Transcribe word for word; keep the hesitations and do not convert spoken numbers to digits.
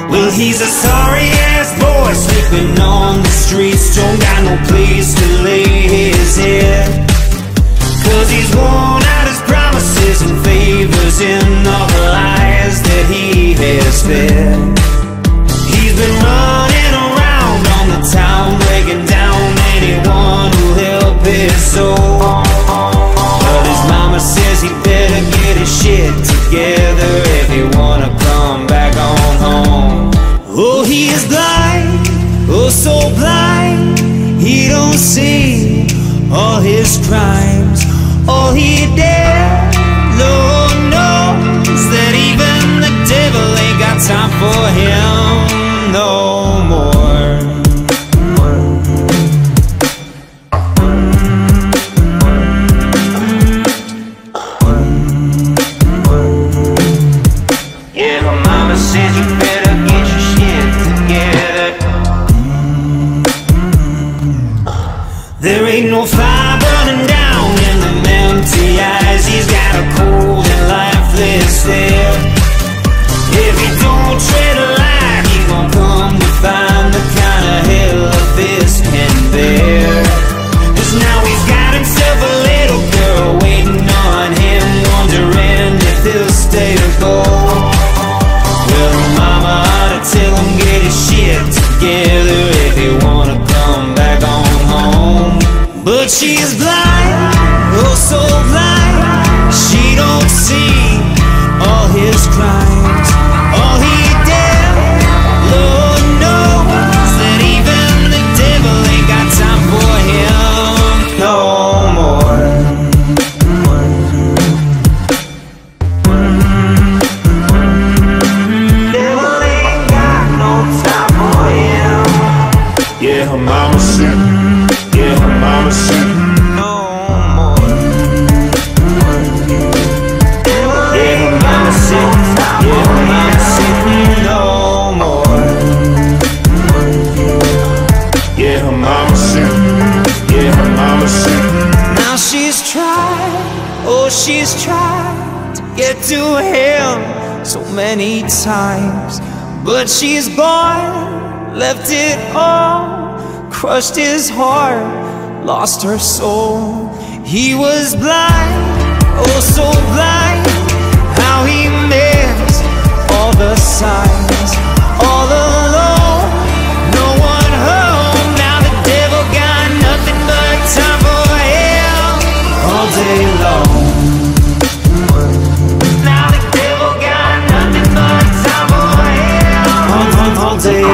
Well, he's a sorry-ass boy sleeping on the streets, don't got no place to lay his head, 'cause he's worn out his promises and favors in all the lies that he has fed. He's been running around on the town, breaking down anyone who'll help his soul. But his mama says he better get his shit together if he wanna come back on home. Oh, he is blind, oh so blind, he don't see all his crimes. All he did, Lord knows that even the devil ain't got time for him no more. Yeah, my mama says you better get your shit together. There ain't no fire burning down in them empty eyes. He's got a cold and lifeless stare. If he don't tread a line, he's gonna come to find the kind of hell a fist can bear. 'Cause now he's got himself a little girl waiting on him, wondering if he'll stay or go. Well, mama ought to tell him get his shit together if he wanna come back on home. But she's blind, oh so blind, she don't see all his crimes. All he did, Lord knows that even the devil ain't got time for him no more. Devil ain't got no time for him. Yeah, her mama said, yeah, her mama said, No more. Yeah, her mama said, yeah, her mama said, no more. yeah, her mama said, yeah, her mama said. Now she's tried, oh she's tried to get to him so many times, but she's gone, left it all, crushed his heart, lost her soul. He was blind, oh so blind, how he missed all the signs. All alone, no one home, now the devil got nothing but time for him all day long. Now the devil got nothing but time for him all, all, all day